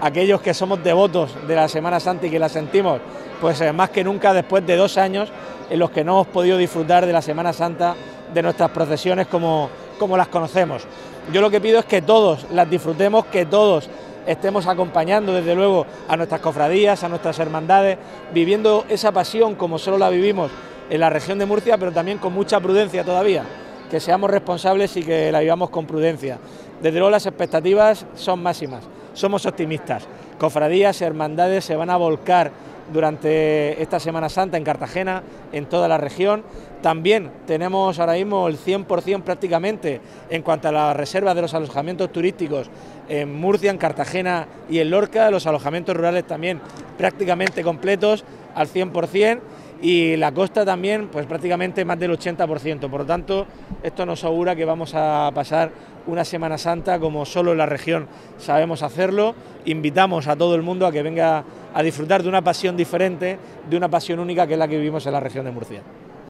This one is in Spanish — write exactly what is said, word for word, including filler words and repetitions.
aquellos que somos devotos de la Semana Santa y que la sentimos, pues eh, más que nunca después de dos años en los que no hemos podido disfrutar de la Semana Santa, de nuestras procesiones como, como las conocemos. Yo lo que pido es que todos las disfrutemos, que todos estemos acompañando desde luego a nuestras cofradías, a nuestras hermandades, viviendo esa pasión como solo la vivimos en la región de Murcia, pero también con mucha prudencia todavía, que seamos responsables y que la vivamos con prudencia. Desde luego las expectativas son máximas, somos optimistas, cofradías, hermandades se van a volcar durante esta Semana Santa en Cartagena, en toda la región. También tenemos ahora mismo el cien por cien prácticamente en cuanto a las reservas de los alojamientos turísticos en Murcia, en Cartagena y en Lorca, los alojamientos rurales también prácticamente completos al cien por cien y la costa también pues prácticamente más del ochenta por ciento. Por lo tanto, esto nos augura que vamos a pasar una Semana Santa como solo en la región sabemos hacerlo. Invitamos a todo el mundo a que venga a disfrutar de una pasión diferente, de una pasión única que es la que vivimos en la región de Murcia.